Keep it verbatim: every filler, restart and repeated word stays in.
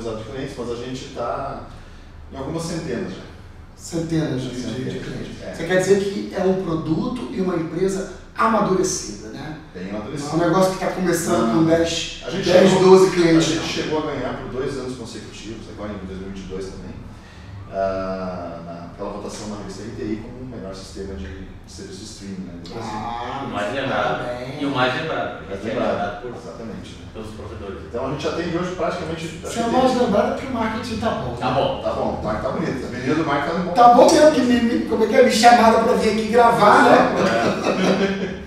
atualizado de clientes, mas a gente está em algumas centenas já. Centenas de, centenas de clientes. É. Você quer dizer que é um produto e uma empresa amadurecida, né? Bem amadurecida. É um negócio que está começando Não, com dez, a gente dez chegou, doze clientes. A gente não. chegou a ganhar por dois anos consecutivos, agora em dois mil e vinte e dois também, uh, naquela votação na revista R T I como o melhor sistema de serviço de streaming, né, do Brasil. Ah, o mais lembrado. bem. E o mais lembrado. Mais Porque é lembrado, lembrado por, exatamente. Né? pelos provedores. Então a gente atende hoje praticamente... Se é mais lembrado é porque o marketing tá bom. Tá bom. Tá bom, o marketing tá bonito. A menina do marketing tá bom. Tá bom mesmo, que me, me, como é que é? Me chamaram para vir aqui gravar, né? É.